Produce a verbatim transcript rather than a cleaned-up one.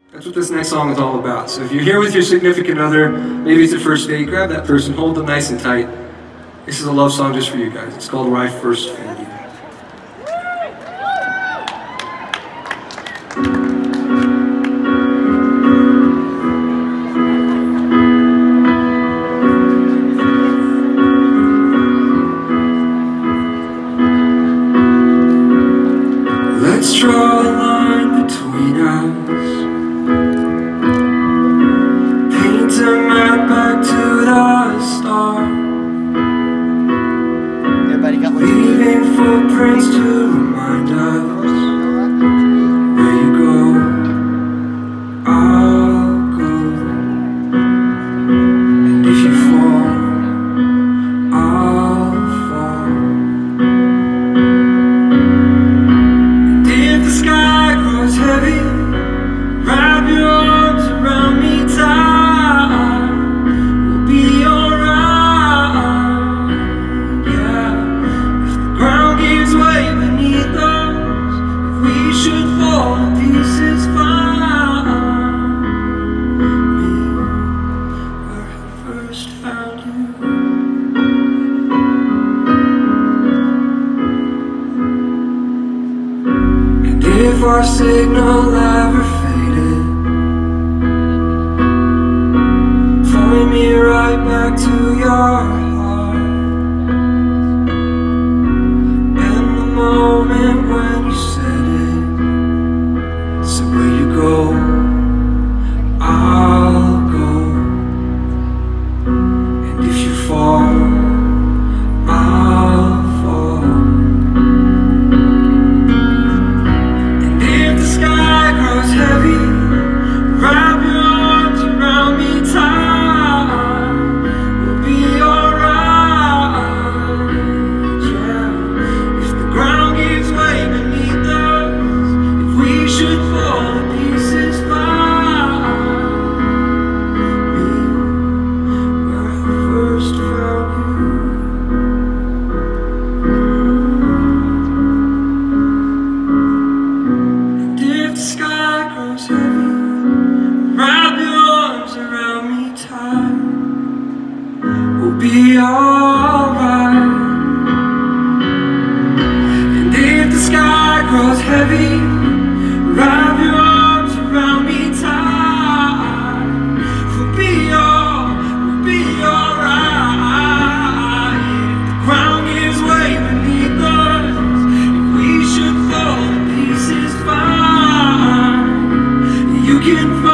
That's what this next song is all about. So if you're here with your significant other, maybe it's a first date, grab that person, hold them nice and tight. This is a love song just for you guys. It's called Where I First Found You. Let's draw a line between us, paint a map back to the start. Everybody got leaving footprints to remind us where you go, I'll go, and if you fall, I'll fall. If the sky grows heavy, wrap your arms around me tight. We'll be alright, yeah. If the ground gives way beneath us, if we should fall to pieces, find me where I first found you. If our signal ever faded, point me right back to your heart. And the moment when you said it, so where you go, I'll go. And if you fall, I'll fall. Heavy, wrap your arms around me tight. We'll be alright, yeah. If the ground gives way beneath us, if we should fall to pieces, find me where I first found you. And if the sky grows heavy, wrap your arms around me tight. We'll be alright. And if the sky grows heavy, wrap your arms around me tight. We'll be all, we'll be alright. If the ground gives way beneath us, if we should fall to pieces, fine. You can